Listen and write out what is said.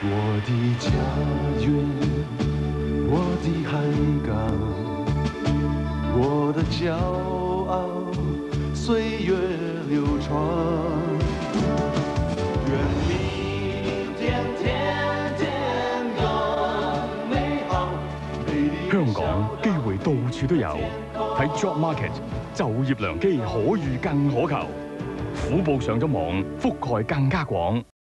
我的家园，我的海港，我的骄傲，岁月流传。愿明天天天更美好。 香港機會到處都有，喺 Job Market 就業良機可遇更可求。虎報上咗網，覆蓋更加廣。